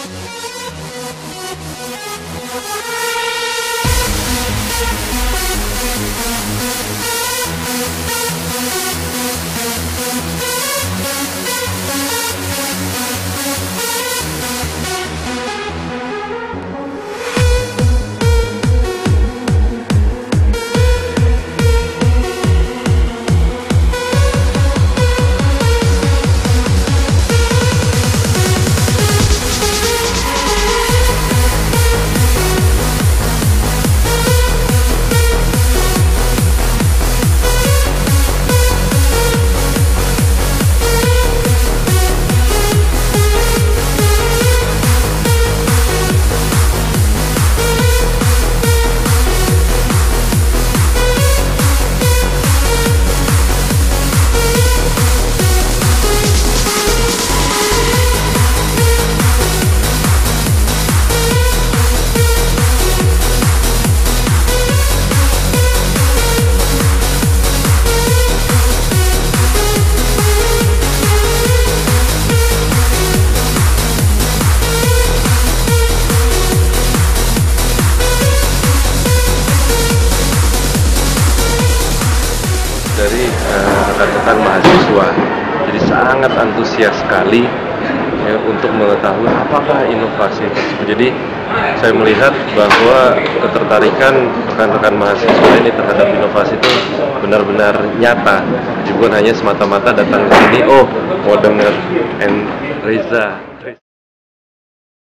Dari rekan-rekan mahasiswa, jadi sangat antusias sekali ya, untuk mengetahui apakah inovasi tersebut. Jadi saya melihat bahwa ketertarikan rekan-rekan mahasiswa ini terhadap inovasi itu benar-benar nyata, bukan hanya semata-mata datang ke sini, oh mau dengar Reza